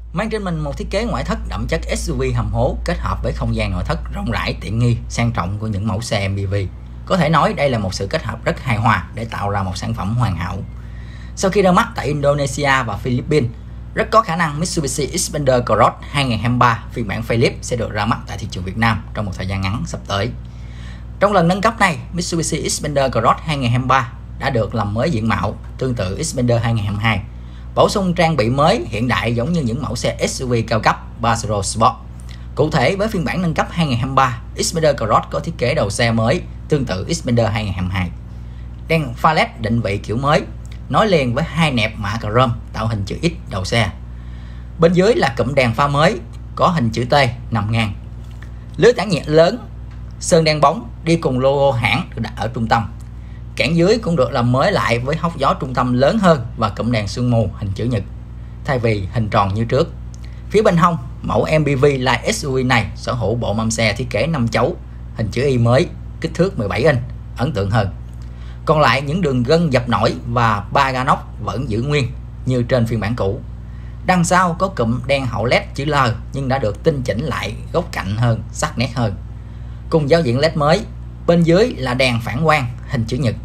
Mang trên mình một thiết kế ngoại thất đậm chất SUV hầm hố kết hợp với không gian nội thất rộng rãi, tiện nghi, sang trọng của những mẫu xe MPV. Có thể nói đây là một sự kết hợp rất hài hòa để tạo ra một sản phẩm hoàn hảo. Sau khi ra mắt tại Indonesia và Philippines, rất có khả năng Mitsubishi Xpander Cross 2023 phiên bản facelift sẽ được ra mắt tại thị trường Việt Nam trong một thời gian ngắn sắp tới. Trong lần nâng cấp này, Mitsubishi Xpander Cross 2023 đã được làm mới diện mạo tương tự Xpander 2022, bổ sung trang bị mới hiện đại giống như những mẫu xe SUV cao cấp Pajero Sport. Cụ thể, với phiên bản nâng cấp 2023, Xpander Cross có thiết kế đầu xe mới tương tự Xpander 2022. Đèn pha LED định vị kiểu mới, nối liền với hai nẹp mạ chrome tạo hình chữ X đầu xe. Bên dưới là cụm đèn pha mới có hình chữ T nằm ngang. Lưới tản nhiệt lớn, sơn đen bóng đi cùng logo hãng được đặt ở trung tâm. Cản dưới cũng được làm mới lại với hốc gió trung tâm lớn hơn và cụm đèn sương mù hình chữ nhật thay vì hình tròn như trước. Phía bên hông, mẫu MPV Light SUV này sở hữu bộ mâm xe thiết kế 5 chấu hình chữ Y mới, kích thước 17 inch, ấn tượng hơn. Còn lại những đường gân dập nổi và ba ga nóc vẫn giữ nguyên như trên phiên bản cũ. Đằng sau có cụm đèn hậu LED chữ L nhưng đã được tinh chỉnh lại góc cạnh hơn, sắc nét hơn. Cùng giao diện LED mới, bên dưới là đèn phản quang hình chữ nhật.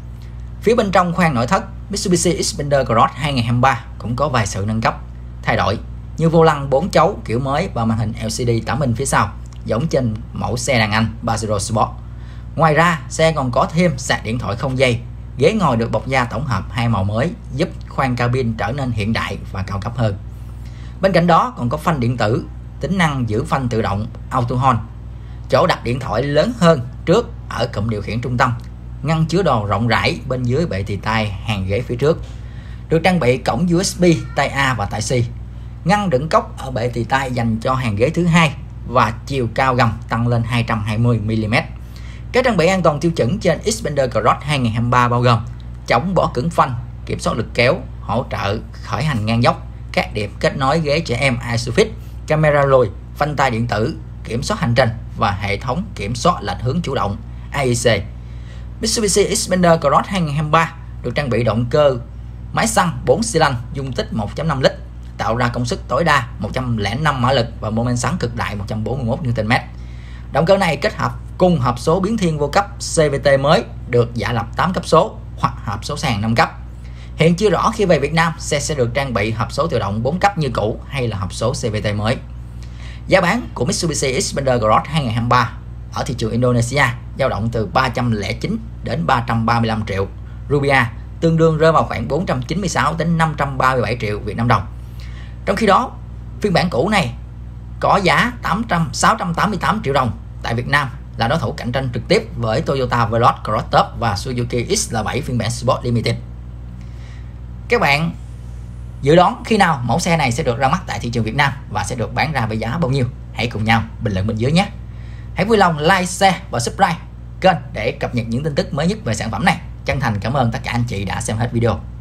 Phía bên trong khoang nội thất, Mitsubishi Xpander Cross 2023 cũng có vài sự nâng cấp, thay đổi như vô lăng 4 chấu kiểu mới và màn hình LCD 8 inch phía sau, giống trên mẫu xe đàn anh Pajero Sport. Ngoài ra, xe còn có thêm sạc điện thoại không dây, ghế ngồi được bọc da tổng hợp hai màu mới giúp khoang cabin trở nên hiện đại và cao cấp hơn. Bên cạnh đó còn có phanh điện tử, tính năng giữ phanh tự động Auto Hold, chỗ đặt điện thoại lớn hơn trước ở cụm điều khiển trung tâm, ngăn chứa đồ rộng rãi bên dưới bệ tì tay hàng ghế phía trước. Được trang bị cổng USB Type A và Type C, ngăn đựng cốc ở bệ tì tay dành cho hàng ghế thứ hai và chiều cao gầm tăng lên 220 mm. Các trang bị an toàn tiêu chuẩn trên Xpander Cross 2023 bao gồm chống bó cứng phanh, kiểm soát lực kéo, hỗ trợ khởi hành ngang dốc, các điểm kết nối ghế trẻ em ISOFIX, camera lùi, phanh tay điện tử, kiểm soát hành trình và hệ thống kiểm soát lệch hướng chủ động AEC. Mitsubishi Xpander Cross 2023 được trang bị động cơ máy xăng 4 xi lanh dung tích 1.5 lít, tạo ra công suất tối đa 105 mã lực và mô men xoắn cực đại 141 Nm. Động cơ này kết hợp cùng hộp số biến thiên vô cấp CVT mới được giả lập 8 cấp số hoặc hộp số sàn 5 cấp. Hiện chưa rõ khi về Việt Nam xe sẽ được trang bị hộp số tự động 4 cấp như cũ hay là hộp số CVT mới. Giá bán của Mitsubishi Xpander Cross 2023 ở thị trường Indonesia dao động từ 309 đến 335 triệu rupiah, tương đương rơi vào khoảng 496 đến 537 triệu Việt Nam đồng. Trong khi đó, phiên bản cũ này có giá 688 triệu đồng tại Việt Nam, là đối thủ cạnh tranh trực tiếp với Toyota Veloz Cross Top và Suzuki XL7 phiên bản Sport Limited. Các bạn dự đoán khi nào mẫu xe này sẽ được ra mắt tại thị trường Việt Nam và sẽ được bán ra với giá bao nhiêu? Hãy cùng nhau bình luận bên dưới nhé. Hãy vui lòng like, share và subscribe kênh để cập nhật những tin tức mới nhất về sản phẩm này. Chân thành cảm ơn tất cả anh chị đã xem hết video.